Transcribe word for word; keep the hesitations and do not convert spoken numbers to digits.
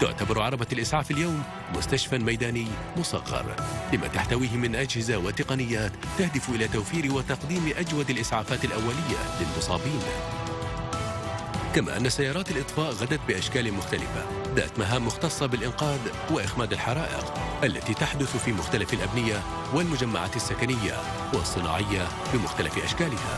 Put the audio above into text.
تعتبر عربة الإسعاف اليوم مستشفى ميداني مصغر لما تحتويه من أجهزة وتقنيات تهدف إلى توفير وتقديم أجود الإسعافات الأولية للمصابين. كما أن سيارات الإطفاء غدت بأشكال مختلفة ذات مهام مختصة بالإنقاذ وإخماد الحرائق التي تحدث في مختلف الأبنية والمجمعات السكنية والصناعية بمختلف أشكالها.